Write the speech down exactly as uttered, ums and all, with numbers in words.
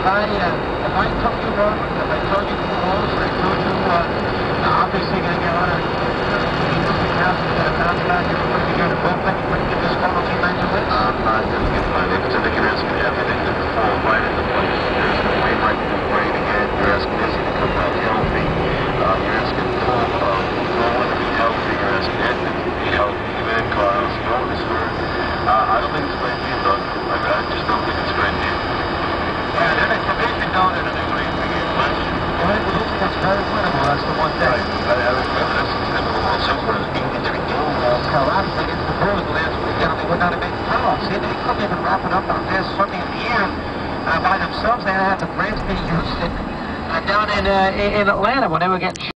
if I, uh, if I took you wrong, if I told you too close, and I told you, uh, obviously going to get on a, you know, the house is going to bounce back and put together both, then you wouldn't give this photo team any of it? I'm not going to get my name, so they can ask me everything to fall right into place. You're asking Wainwright to do great again. You're asking Izzy to come back healthy. Uh, you're asking Paul, uh, Nolan to be healthy. You're asking Edmund to be healthy. Even Carlos, Nolan is hurt. Uh, I don't think it's great being done. I, I just don't think it's great being. Yeah, there's a division down in the new league again. Well, a division that's very winnable. That's the one thing. Right. I, I remember this is the World Super eighty-three games. Well, Carlos against the Bulls last weekend, they would not have made the playoffs. See, they couldn't even wrap it up on last Sunday of the year uh, by themselves. They had the Braves beat Houston uh, down in, uh, in Atlanta when they were getting